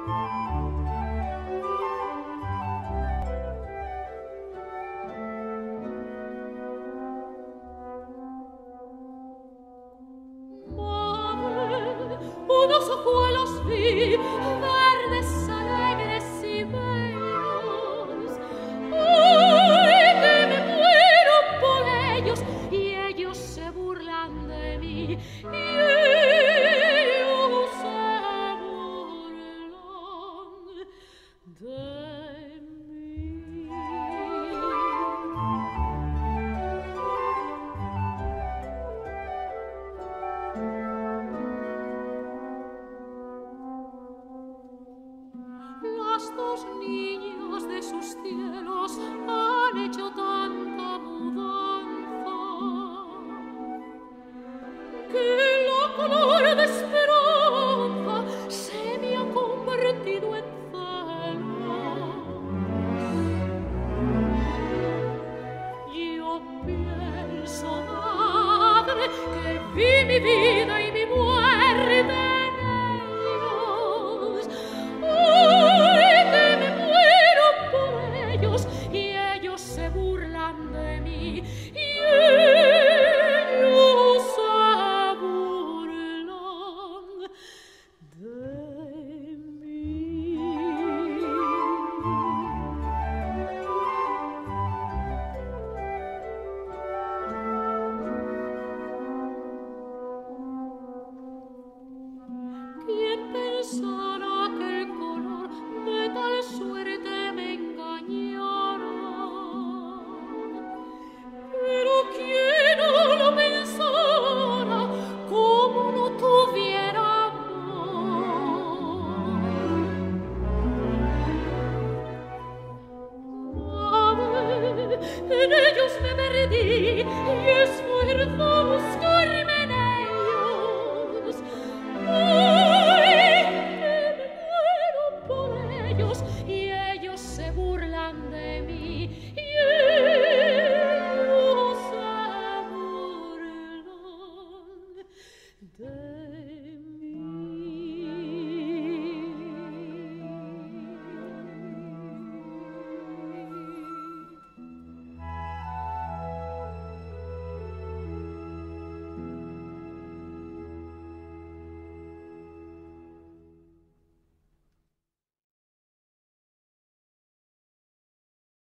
Unos ojuelos vi, verdes, alegres y bellos. ¡Ay, que me muero por ellos! Y ellos se burlan de mí. Y ellos se burlan de mí. Las dos niñas de sus cielos han hecho tanta mudanza que la color de esperanza se me ha convertido en celos. Yo pienso, madre, que vi mi vida y mi muerte en ellos. ¡Ay, que me muero por ellos! Y ellos se burlan de mí. Y ellos se burlan de mí. ¿Quién pensara que el color de tal suerte me engañara? Pero ¿quién no lo pensara como no tuviera amor? Ave, en ellos me perdí y es